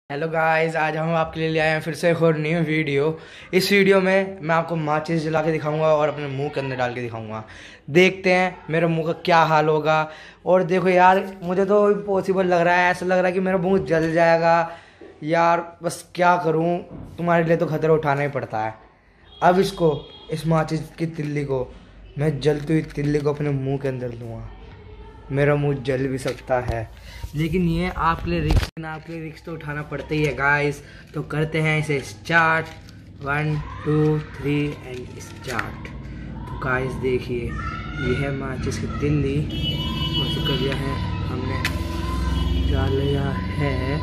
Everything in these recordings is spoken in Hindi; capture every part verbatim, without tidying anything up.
हेलो गाइस, आज हम आपके लिए ले आए हैं फिर से एक और न्यू वीडियो। इस वीडियो में मैं आपको माचिस जला के दिखाऊंगा और अपने मुंह के अंदर डाल के दिखाऊंगा। देखते हैं मेरे मुंह का क्या हाल होगा। और देखो यार, मुझे तो पॉसिबल लग रहा है, ऐसा लग रहा है कि मेरा मुंह जल जाएगा यार। बस क्या करूं, तुम्हारे लिए तो खतरा उठाना ही पड़ता है। अब इसको, इस माचिस की तिल्ली को मैं जलती हुई तिल्ली को अपने मुँह के अंदर लूँगा। मेरा मुंह जल भी सकता है, लेकिन ये आपके लिए रिस्क ना, आपके लिए रिस्क तो उठाना पड़ता ही है गाइस। तो करते हैं इसे start. One two three and start. तो गाइस देखिए, ये है माचिस की तिल्ली। वैसे कर लिया है हमने, डाल लिया है।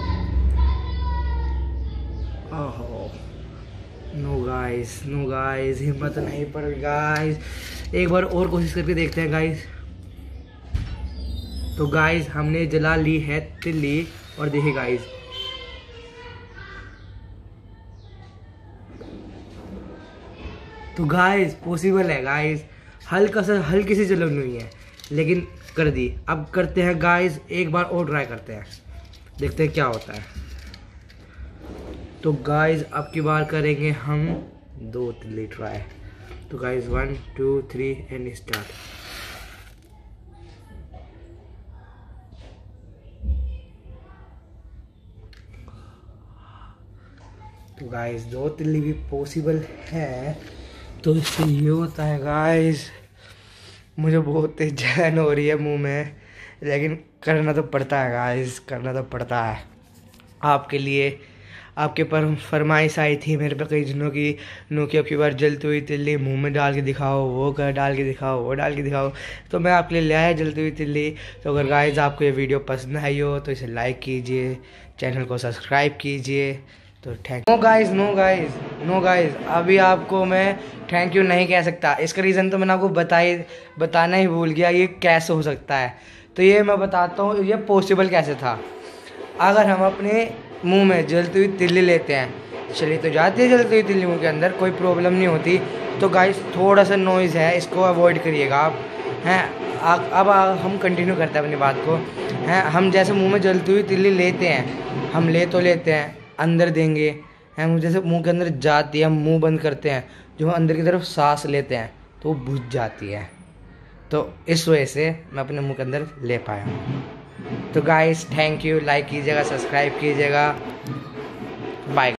ओहो नो गाइस, नो गाइस, हिम्मत नहीं पड़ गाइस। एक बार और कोशिश करके देखते हैं गाइस। तो गाइस हमने जला ली है तिल्ली, और देखिए गाइस, तो गाइस पॉसिबल है गाइस। हल्का सा हल्की सी जलन हुई है, लेकिन कर दी। अब करते हैं गाइस, एक बार और ट्राई करते हैं, देखते हैं क्या होता है। तो गाइस अब की बार करेंगे हम दो तिल्ली ट्राई। तो guys one two three and start. तो गाइस दो तिल्ली भी पॉसिबल है। तो इससे ये होता है गाइस, मुझे बहुत तेज जलन हो रही है मुंह में, लेकिन करना तो पड़ता है गाइस, करना तो पड़ता है आपके लिए। आपके पर फरमाइश आई थी मेरे पे कई दिनों की, नो की अब की बार जलती हुई तिल्ली मुंह में डाल के दिखाओ, वो कर डाल के दिखाओ, वो डाल के दिखाओ। तो मैं आपके लिए ले आया जलती हुई तिल्ली। तो अगर गाइस आपको ये वीडियो पसंद आई हो तो इसे लाइक कीजिए, चैनल को सब्सक्राइब कीजिए। तो thank no guys, no guys, no guys, अभी आपको मैं थैंक यू नहीं कह सकता। इसका रीज़न तो मैंने आपको बताई बताना ही भूल गया, ये कैसे हो सकता है। तो ये मैं बताता हूँ, ये पॉसिबल कैसे था। अगर हम अपने मुंह में जलती हुई तिल्ली लेते हैं, चलिए तो जाती है जलती हुई तिल्ली मुंह के अंदर, कोई प्रॉब्लम नहीं होती। तो गाइस थोड़ा सा नॉइज़ है, इसको अवॉइड करिएगा आप, हैं। अब हम कंटिन्यू करते हैं अपनी बात को, हैं। हम जैसे मुंह में जलती हुई तिल्ली लेते हैं, हम ले तो लेते हैं, अंदर देंगे, हैं। जैसे मुंह के अंदर जाती है, हम मुंह बंद करते हैं, जो हम अंदर की तरफ सांस लेते हैं तो वो बुझ जाती है। तो इस वजह से मैं अपने मुंह के अंदर ले पाया हूँ। तो गाइस थैंक यू, लाइक कीजिएगा, सब्सक्राइब कीजिएगा, बाय।